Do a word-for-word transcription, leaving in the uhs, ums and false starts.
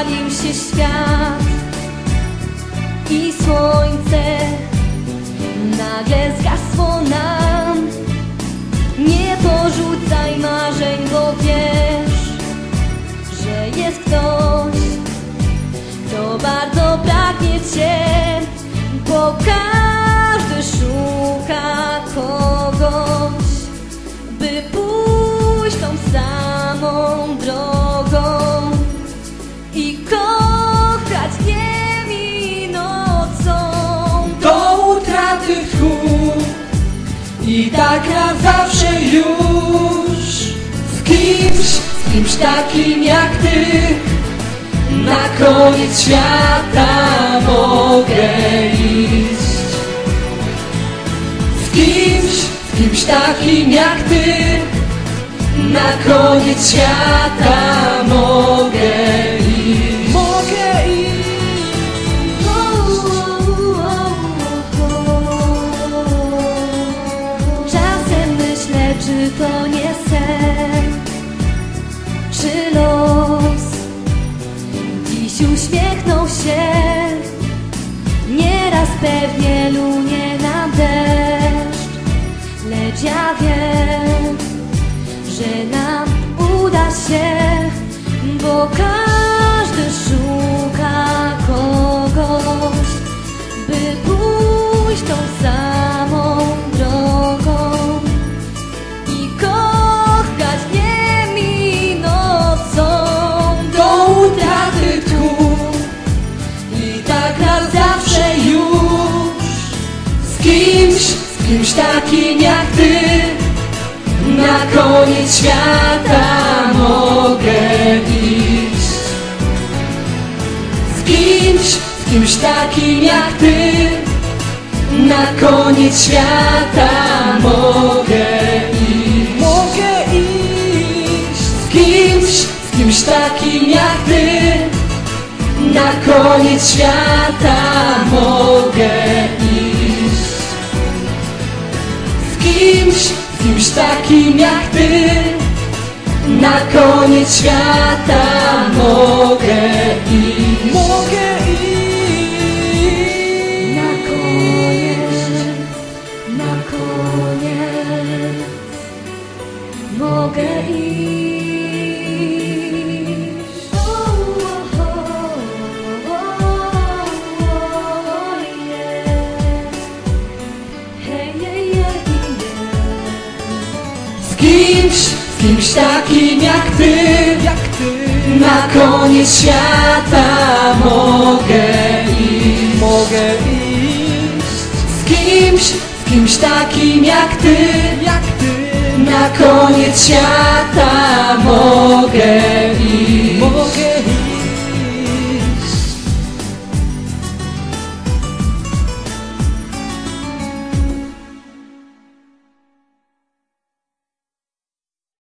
palił się świat i słońce nagle zgasło nam. Nie porzucaj marzeń, bo wiesz, że jest ktoś, kto bardzo pragnie Cię, bo każdy szuka kogoś, by pójść tą samą drogą i kochać dniem i nocą. Do utraty tchu i tak na zawsze już z kimś, z kimś takim jak Ty na koniec świata mogę iść. Z kimś, z kimś takim jak Ty na koniec świata mogę iść. Mogę iść. Czasem myślę, czy to nie sen, czy los dziś uśmiechnął się. Nieraz pewnie lunie nam deszcz, lecz ja wiem, że nam uda się, bo każdy szuka kogoś, by pójść tą samą drogą i kochać dniem i nocą. Do utraty tchu i tak na zawsze już z kimś, z kimś takim jak Ty na koniec świata mogę iść. Z kimś, z kimś takim jak Ty na koniec świata mogę iść. Mogę iść. Z kimś, z kimś takim jak Ty na koniec świata mogę iść. Z kimś, z kimś takim jak Ty na koniec świata mogę iść. Mogę iść. Na koniec, na koniec mogę iść. Z kimś, z kimś takim jak Ty, jak Ty na koniec świata mogę iść. Mogę iść. Z kimś, z kimś takim jak Ty, jak Ty na koniec świata mogę iść.